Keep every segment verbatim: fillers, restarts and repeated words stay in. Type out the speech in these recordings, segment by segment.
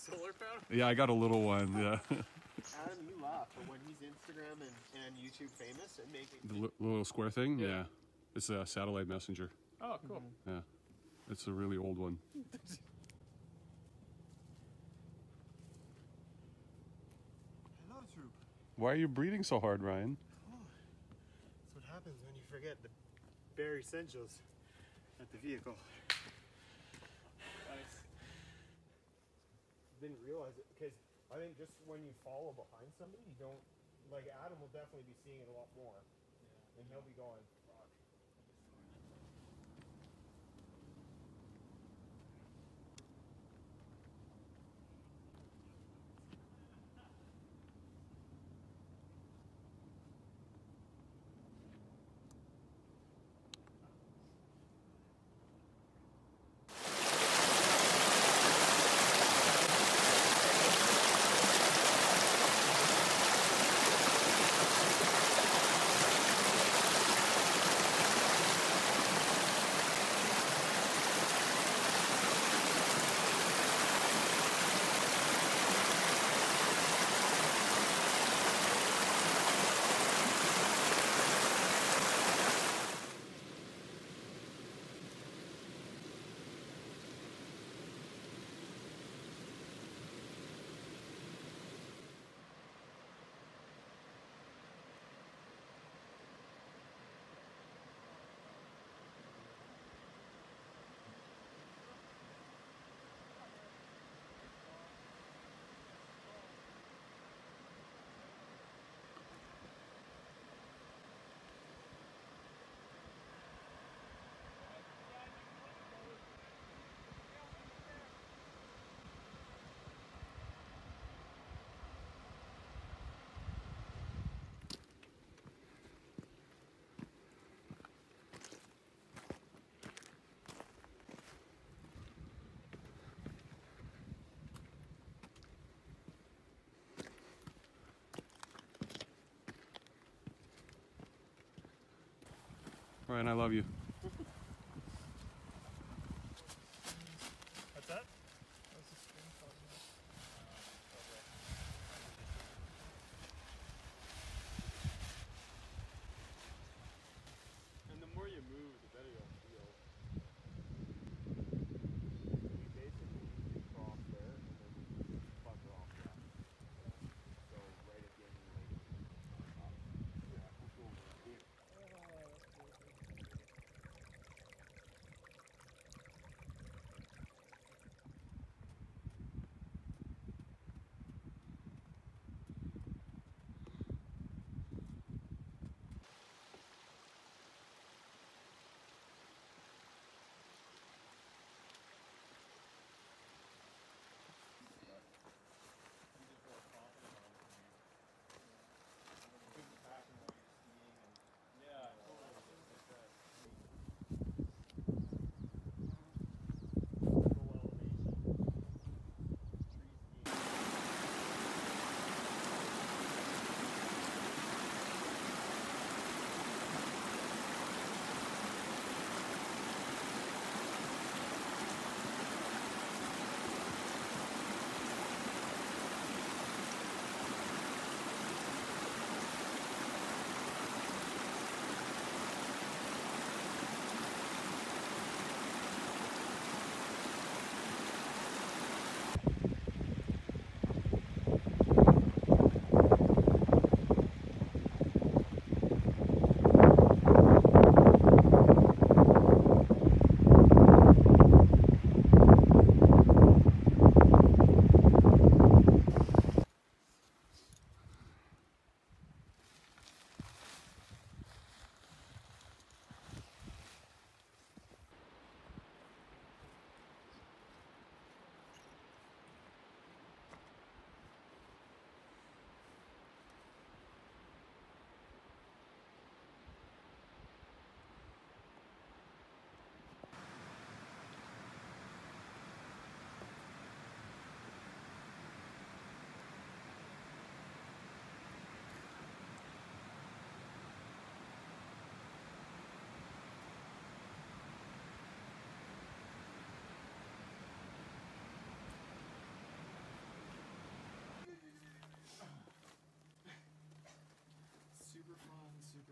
solar panel? Yeah, I got a little one. Yeah. Adam, you laugh, but when he's Instagram and, and YouTube famous, it makes The li- little square thing. Yeah. Yeah. It's a satellite messenger. Oh, cool. Yeah. It's a really old one. Hello, troop. Why are you breathing so hard, Ryan? Oh, that's what happens when you forget the bare essentials at the vehicle. Nice. Didn't realize it because I think just when you follow behind somebody, you don't like Adam will definitely be seeing it a lot more, yeah. And he'll be going. Fuck. Ryan, I love you. What's that? What's the screen called? And the more you move, the better you'll feel. We basically need to cross there and then we buffer off that. So right at the end of the lake. Yeah, we'll go over here. Oh, that's cool.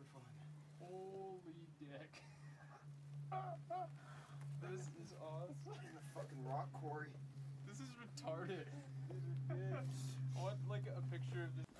fun. Holy dick. This is awesome. In a fucking rock quarry. This is retarded. These are kids. I want like a picture of this.